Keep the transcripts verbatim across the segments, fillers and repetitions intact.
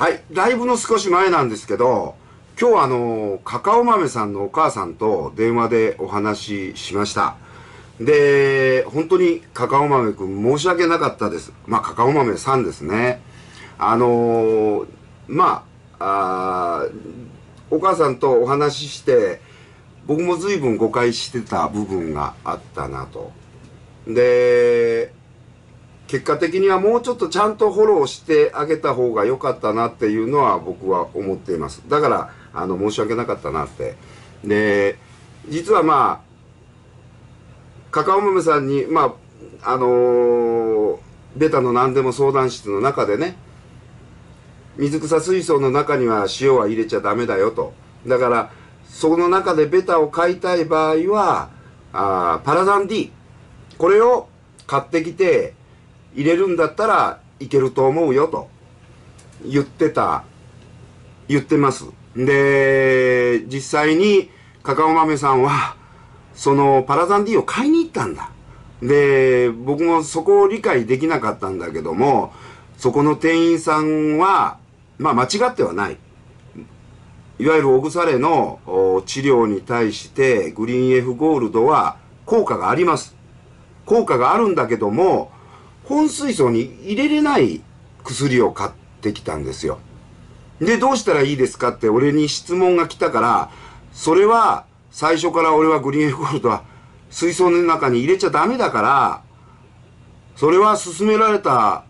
はい、ライブの少し前なんですけど、今日はあの、カカオ豆さんのお母さんと電話でお話ししました。で、本当にカカオ豆くん申し訳なかったです。まあ、カカオ豆さんですね。あのー、まあ、あお母さんとお話しして、僕も随分誤解してた部分があったなと。で、結果的にはもうちょっとちゃんとフォローしてあげた方が良かったなっていうのは僕は思っています。だから、あの、申し訳なかったなって。で、実はまあ、カカオ豆さんに、まあ、あのー、ベタの何でも相談室の中でね、水草水槽の中には塩は入れちゃダメだよと。だから、その中でベタを買いたい場合は、あパラダン D。これを買ってきて入れるんだったらいけると思うよと言ってた、言ってます。で、実際にカカオ豆さんは、そのパラダン D を買いに行ったんだ。で、僕もそこを理解できなかったんだけども、そこの店員さんは、まあ間違ってはない。いわゆるオグサレの治療に対してグリーン F ゴールドは効果があります。効果があるんだけども、本水槽に入れれない薬を買ってきたんですよ。で、どうしたらいいですかって俺に質問が来たから、それは最初から俺はグリーン F ゴールドは水槽の中に入れちゃダメだから、それは勧められた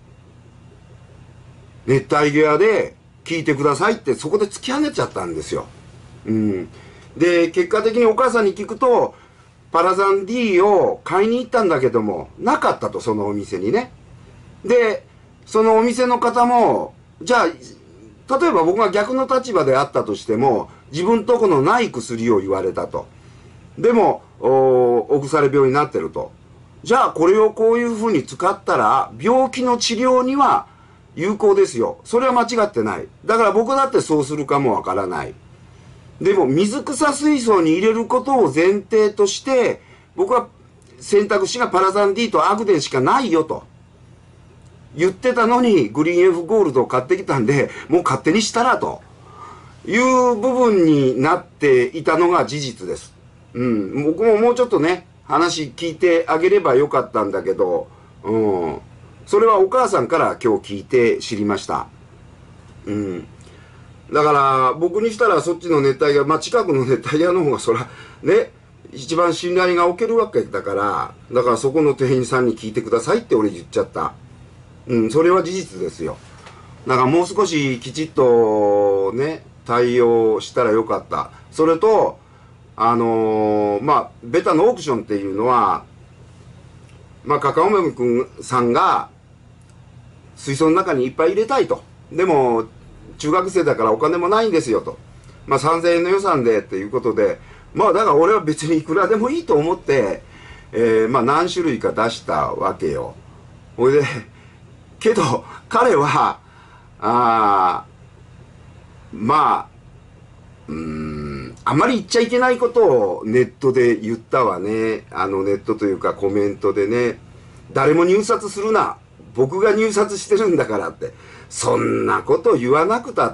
熱帯魚屋で聞いてくださいってそこで突き放ちゃったんですよ。うん。で、結果的にお母さんに聞くと、パラザン D を買いに行ったんだけども、なかったと、そのお店にね。で、そのお店の方も、じゃあ、例えば僕が逆の立場であったとしても、自分とこのない薬を言われたと。でも、お腐れ病になってると。じゃあ、これをこういうふうに使ったら、病気の治療には有効ですよ。それは間違ってない。だから僕だってそうするかもわからない。でも、水草水槽に入れることを前提として、僕は選択肢がパラザン D とアクデンしかないよと。言ってたのに、グリーン F ゴールドを買ってきたんで、もう勝手にしたらという部分になっていたのが事実です。うん。僕ももうちょっとね、話聞いてあげればよかったんだけど、うん。それはお母さんから今日聞いて知りました。うん。だから僕にしたらそっちの熱帯魚、まあ近くの熱帯魚の方がそらね、一番信頼がおけるわけだから、だからそこの店員さんに聞いてくださいって俺言っちゃった。うん、それは事実ですよ。だからもう少しきちっとね、対応したらよかった。それと、あのー、まあ、ベタのオークションっていうのは、まあ、カカオ豆くんさんが水槽の中にいっぱい入れたいと。でも、中学生だからお金もないんですよと。まあ、さんぜんえんの予算でっていうことで、まあ、だから俺は別にいくらでもいいと思って、えー、まあ、何種類か出したわけよ。ほいで、けど、彼は、あまあ、うーん、あまり言っちゃいけないことをネットで言ったわね。あのネットというかコメントでね。誰も入札するな。僕が入札してるんだからって。そんなこと言わなくたって、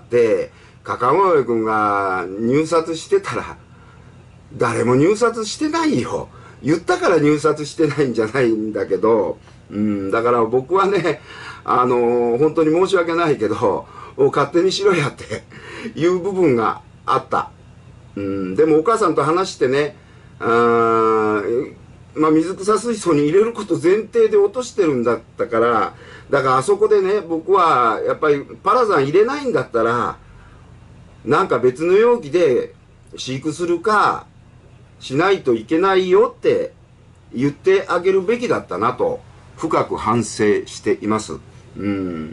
カカオ豆くんが入札してたら、誰も入札してないよ。言ったから入札してないんじゃないんだけど、うん、だから僕はね、あのー、本当に申し訳ないけど、勝手にしろやっていう部分があった。うん、でもお母さんと話してね、あまあ、水草水槽に入れること前提で落としてるんだったから、だからあそこでね、僕はやっぱりパラザン入れないんだったら、なんか別の容器で飼育するかしないといけないよって言ってあげるべきだったなと深く反省しています。うん。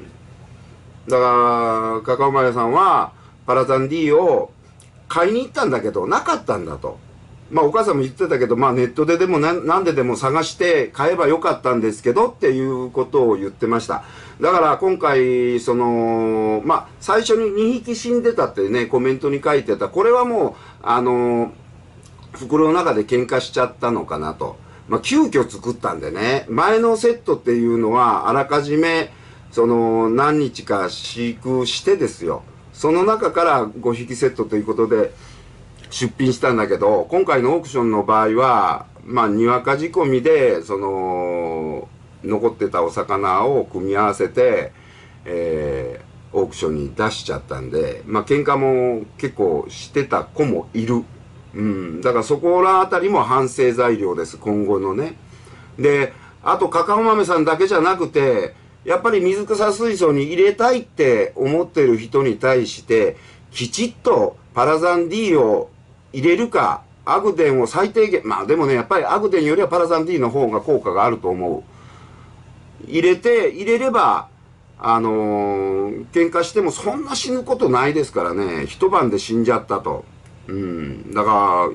だからカカオ豆さんはパラザン D を買いに行ったんだけどなかったんだと。まあお母さんも言ってたけど、まあネットででもななんででも探して買えばよかったんですけどっていうことを言ってました。だから今回そのまあ最初ににひき死んでたってねコメントに書いてた、これはもうあの袋の中で喧嘩しちゃったのかなと。まあ急遽作ったんでね、前のセットっていうのはあらかじめその何日か飼育してですよ、その中からごひきセットということで出品したんだけど、今回のオークションの場合はまあにわか仕込みでその残ってたお魚を組み合わせて、えー、オークションに出しちゃったんで、まあ喧嘩も結構してた子もいる。うん、だからそこらあたりも反省材料です、今後のね。で、あとカカオ豆さんだけじゃなくて、やっぱり水草水槽に入れたいって思ってる人に対して、きちっとパラザン D を入れるか、アグデンを最低限、まあでもね、やっぱりアグデンよりはパラザン D の方が効果があると思う。入れて、入れれば、あのー、喧嘩してもそんな死ぬことないですからね、一晩で死んじゃったと。うん。だから、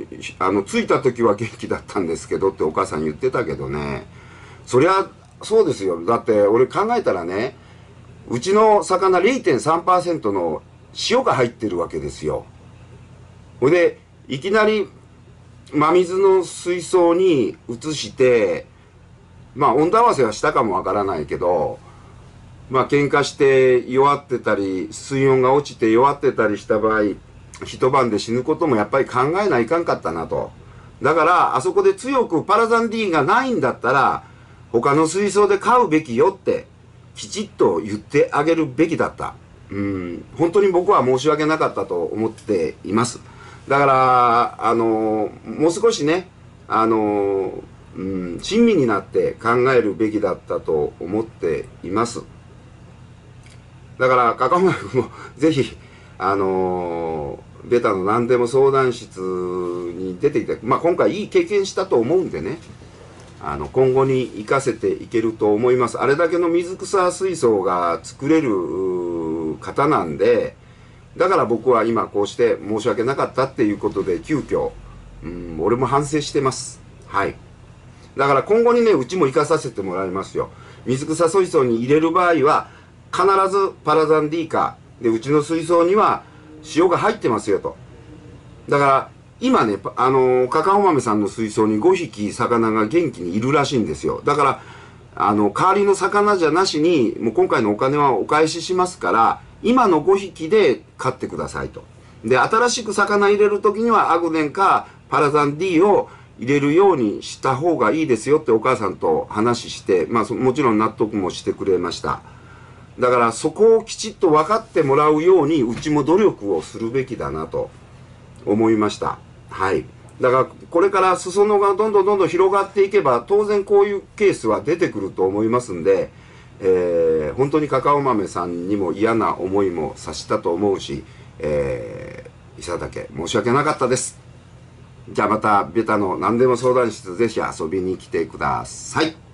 あの、着いた時は元気だったんですけどってお母さん言ってたけどね、そりゃ、そうですよ。だって俺考えたらね、うちの魚 れいてんさんパーセント の塩が入ってるわけですよ。ほいで、いきなり真水の水槽に移して、まあ温度合わせはしたかもわからないけど、まあ喧嘩して弱ってたり、水温が落ちて弱ってたりした場合、一晩で死ぬこともやっぱり考えないかんかったなと。だから、あそこで強くパラザン D がないんだったら、他の水槽で買うべきよってきちっと言ってあげるべきだった。うん、本当に僕は申し訳なかったと思っています。だから、あの、もう少しね、あの、うん、親身になって考えるべきだったと思っています。だから、カカオマ君もぜひ、あの、ベタの何でも相談室に出てきて、まあ今回いい経験したと思うんでね、あの今後に生かせていけると思います。あれだけの水草水槽が作れる方なんで、だから僕は今こうして申し訳なかったっていうことで急遽、うん、俺も反省してます。はい。だから今後にね、うちも生かさせてもらいますよ。水草水槽に入れる場合は、必ずパラザン D か、で、うちの水槽には塩が入ってますよと。だから、今ね、あのー、カカオ豆さんの水槽にごひき魚が元気にいるらしいんですよ。だから、あの、代わりの魚じゃなしに、もう今回のお金はお返ししますから、今のごひきで飼ってくださいと。で、新しく魚入れるときにはアグネンかパラザン D を入れるようにした方がいいですよってお母さんと話して、まあ、もちろん納得もしてくれました。だからそこをきちっと分かってもらうように、うちも努力をするべきだなと思いました。はい。だからこれから裾野がどんどんどんどん広がっていけば、当然こういうケースは出てくると思いますんで、えー、本当にカカオ豆さんにも嫌な思いもさせたと思うし、えー、伊佐岳申し訳なかったです。じゃあまたベタの何でも相談室ぜひ遊びに来てください。